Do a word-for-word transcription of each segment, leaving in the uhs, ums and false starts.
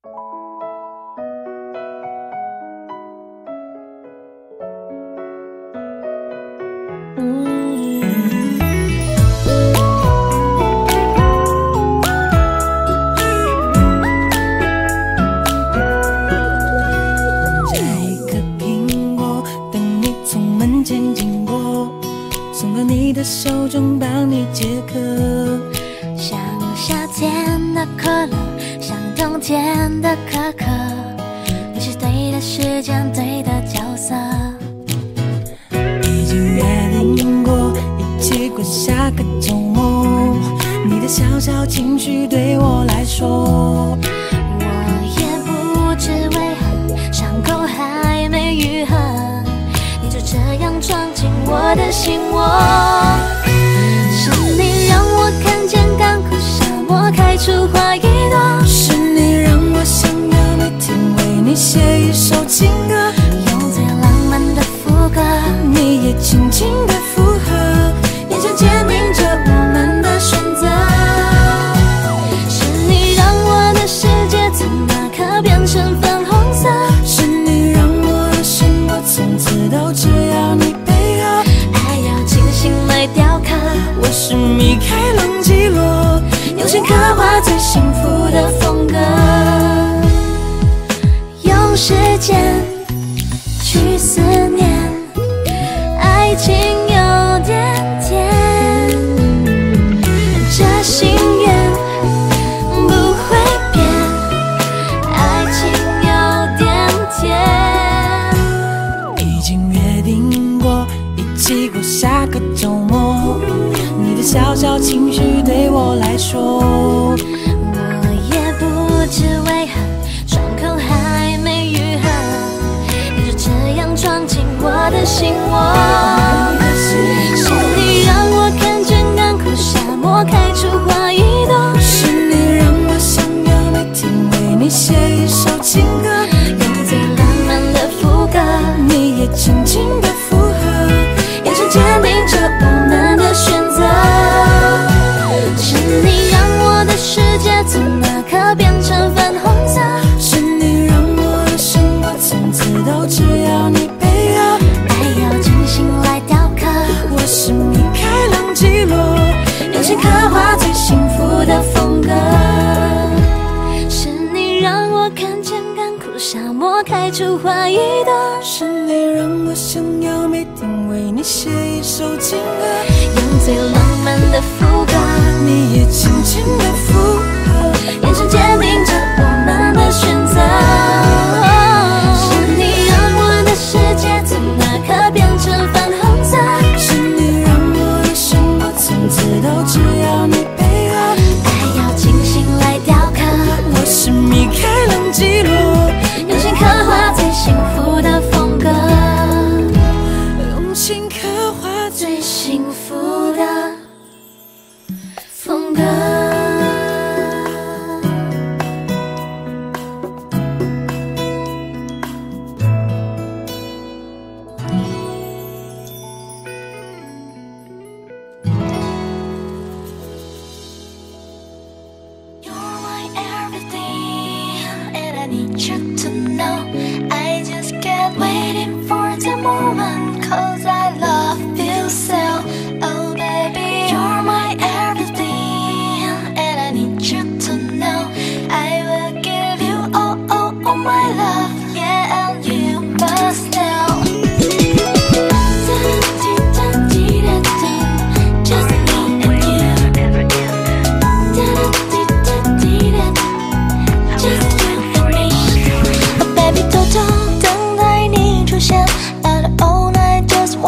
手中帮你解渴， 像夏天的可乐，像冬天的可可，你是对的时间，对的角色。 已经约定过一起过下个周末，你的小小情绪对我来说， 我也不知为何伤口还没愈合，你就这样闯进我的心窝。是你让我看见干枯沙漠开出花一朵， 是你让我想要每天为你写一首情歌， 用最浪漫的副歌， 你也轻轻的附和，眼神坚定着我们的选择。 是你让我的世界从那刻变成粉红色， 是你让我的生活从此都只要你配合， 爱要精心来雕刻。 我是米开朗基罗，用心刻画最幸福的风格， 用时间去思念，爱情有点甜，这心愿不会变，爱情有点甜。 已经约定过一起过下个周末，你的小小情绪对我来说， 我也不知为何伤口还没愈合，你就这样闯进我的心窝。是你让我看见干枯沙漠开出花一朵， 是你让我想要每天为你写一首情歌， 用最浪漫的副歌， 你也轻轻的附和，眼神坚定着我们的选择。 是你让我的世界从那刻变成粉红色， 是你让我的生活从此都只要你配合， 爱要精心来雕刻。 我是米开朗基罗，用心刻画最幸福的风格。 是你让我看见干枯沙漠开出花一朵， 是你让我想要每天为你写一首情歌， 用最浪漫的副歌， 你也轻轻的附和， 眼神坚定着我们的选择。是你让我的世界从那刻变成粉红色， 是你让我的生活从此都只要你配合， 爱要精心来雕刻。 我是米开朗基罗， 用心刻画最幸福的风格， 用心刻画最幸福的风格。You're my everything, and I need you to know. I just kept waiting for the moment, cause I love you so. Oh baby, you're my everything, and I need you to know. I will give you all, all, all my love, yeah, and you must know. Just me and you. Just you and me. Oh baby，偷偷等待你出现 ，and all night just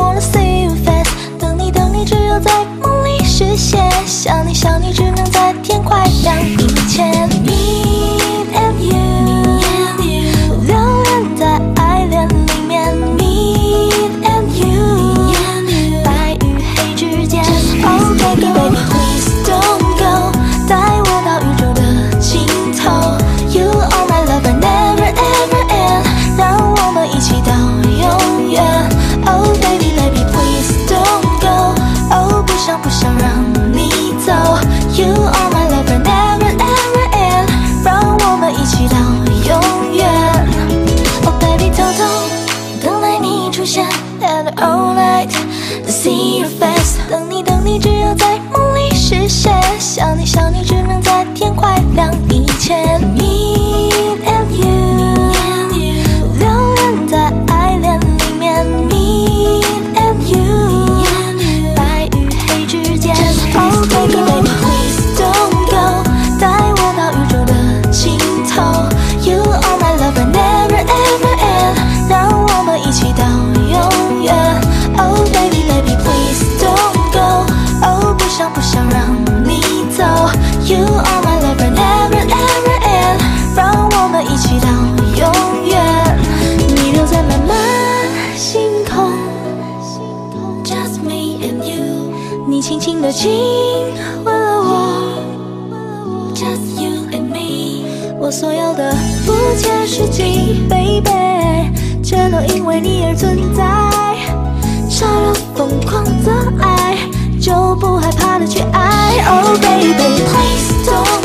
的不切实际 ，baby， 全都因为你而存在。傻了疯狂的爱，就不害怕的去爱。Oh baby，please don't。